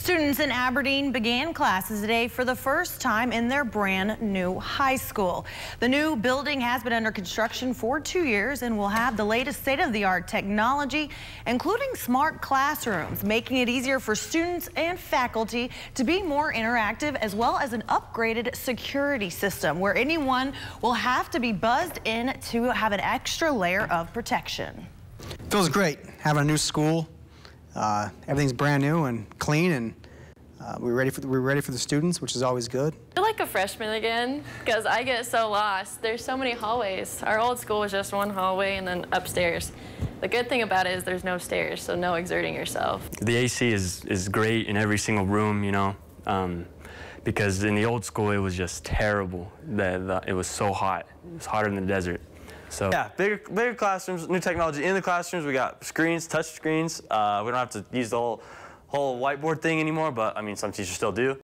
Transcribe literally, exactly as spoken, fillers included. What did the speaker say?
Students in Aberdeen began classes today for the first time in their brand new high school. The new building has been under construction for two years and will have the latest state-of-the-art technology, including smart classrooms, making it easier for students and faculty to be more interactive, as well as an upgraded security system where anyone will have to be buzzed in to have an extra layer of protection. Feels great having a new school. Uh, everything's brand new and clean, and uh, we're ready for the, we're ready for the students, which is always good. I feel like a freshman again because I get so lost. There's so many hallways. Our old school was just one hallway and then upstairs. The good thing about it is there's no stairs, so no exerting yourself. The A C is is great in every single room, you know, um, because in the old school it was just terrible. The, the, it was so hot. It was hotter than the desert. So yeah, bigger, bigger classrooms, new technology in the classrooms. We got screens, touch screens. Uh, we don't have to use the whole, whole whiteboard thing anymore, but I mean, some teachers still do.